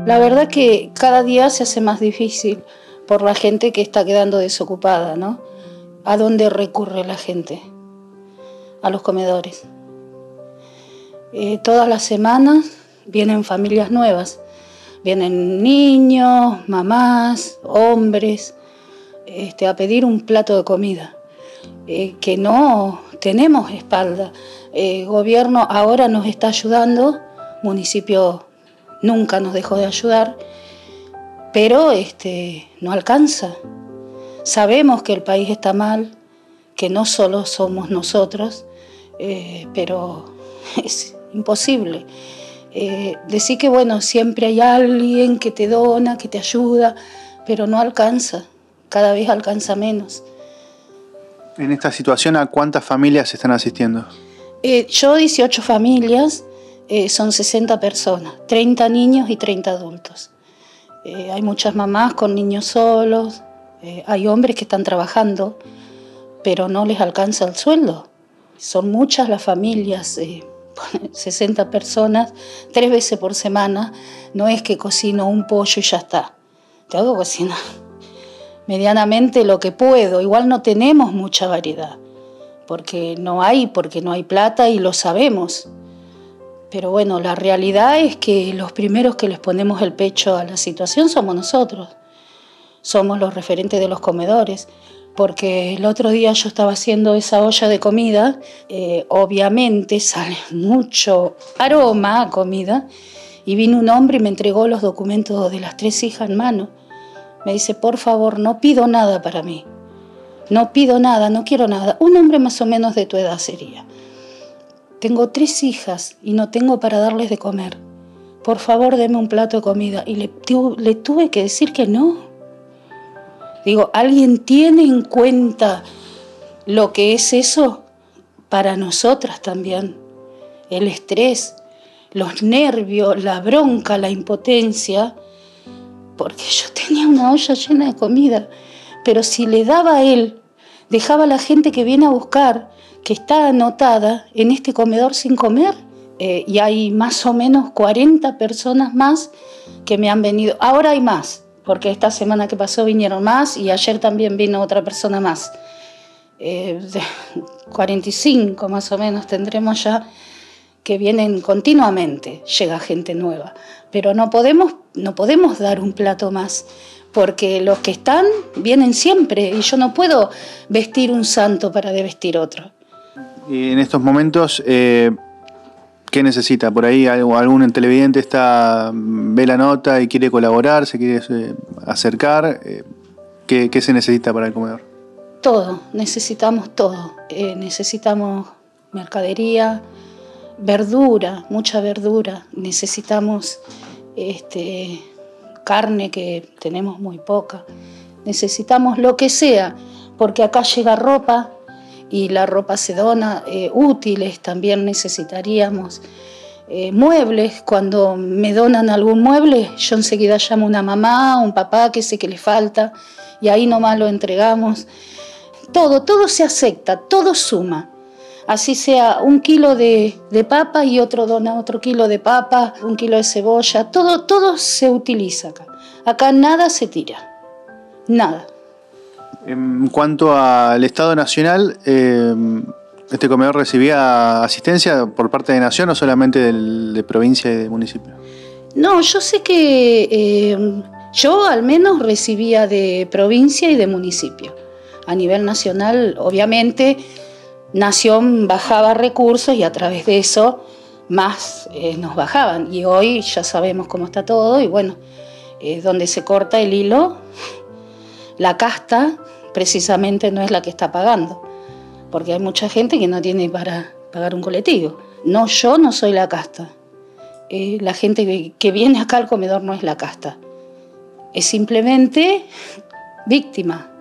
La verdad que cada día se hace más difícil por la gente que está quedando desocupada, ¿no? ¿A dónde recurre la gente? A los comedores. Todas las semanas vienen familias nuevas. Vienen niños, mamás, hombres, a pedir un plato de comida. Que no tenemos espalda. El gobierno ahora nos está ayudando, municipio nunca nos dejó de ayudar, pero no alcanza. Sabemos que el país está mal, que no solo somos nosotros, pero es imposible. Decir que bueno, siempre hay alguien que te dona, que te ayuda, pero no alcanza, cada vez alcanza menos. En esta situación, ¿a cuántas familias se están asistiendo? Yo 18 familias, son 60 personas, 30 niños y 30 adultos. Hay muchas mamás con niños solos, hay hombres que están trabajando, pero no les alcanza el sueldo. Son muchas las familias, 60 personas, 3 veces por semana. No es que cocino un pollo y ya está. Tengo que cocinar medianamente lo que puedo. Igual no tenemos mucha variedad, porque no hay plata y lo sabemos. Pero bueno, la realidad es que los primeros que les ponemos el pecho a la situación somos nosotros. Somos los referentes de los comedores. Porque el otro día yo estaba haciendo esa olla de comida, obviamente sale mucho aroma a comida, y vino un hombre y me entregó los documentos de las 3 hijas en mano. Me dice, por favor, no pido nada para mí, no pido nada, no quiero nada. Un hombre más o menos de tu edad sería. Tengo 3 hijas y no tengo para darles de comer. Por favor, deme un plato de comida. Y le tuve que decir que no. Digo, ¿alguien tiene en cuenta lo que es eso? Para nosotras también. El estrés, los nervios, la bronca, la impotencia. Porque yo tenía una olla llena de comida. Pero si le daba a él, dejaba a la gente que viene a buscar, que está anotada en este comedor sin comer. Y hay más o menos 40 personas más que me han venido. Ahora hay más, porque esta semana que pasó vinieron más y ayer también vino otra persona más. 45 más o menos tendremos ya, que vienen continuamente, llega gente nueva. Pero no podemos dar un plato más, porque los que están vienen siempre y yo no puedo vestir un santo para vestir otro. Y en estos momentos, ¿qué necesita? Por ahí algún televidente ve la nota y quiere colaborar, se quiere acercar. ¿Qué se necesita para el comedor? Todo, necesitamos todo. Necesitamos mercadería, verdura, mucha verdura. Necesitamos carne, que tenemos muy poca. Necesitamos lo que sea, porque acá llega ropa y la ropa se dona. Útiles también necesitaríamos. Muebles, cuando me donan algún mueble, yo enseguida llamo a una mamá, a un papá que sé que le falta, y ahí nomás lo entregamos. Todo se acepta, todo suma. Así sea 1 kilo de papa y otro dona otro kilo de papa, 1 kilo de cebolla, todo se utiliza acá. Acá nada se tira, nada. En cuanto al Estado Nacional, ¿este comedor recibía asistencia por parte de Nación o solamente de provincia y de municipio? No, yo sé que yo al menos recibía de provincia y de municipio. A nivel nacional, obviamente, Nación bajaba recursos y a través de eso más nos bajaban. Y hoy ya sabemos cómo está todo y bueno, donde se corta el hilo, la casta precisamente no es la que está pagando, porque hay mucha gente que no tiene para pagar un colectivo. No, yo no soy la casta. La gente que viene acá al comedor no es la casta. Es simplemente víctima.